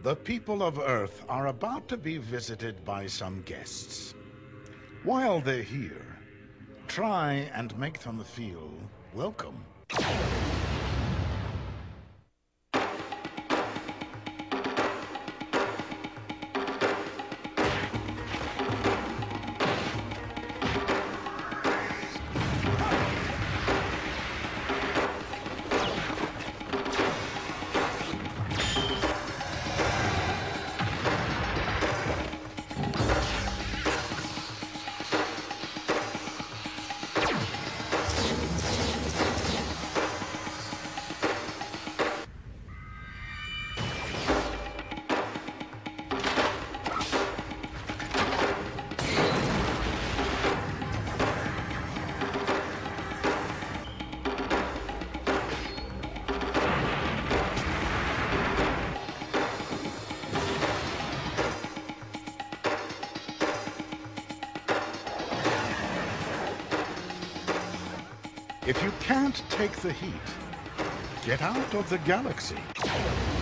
The people of Earth are about to be visited by some guests. While they're here, try and make them feel welcome. If you can't take the heat, get out of the galaxy.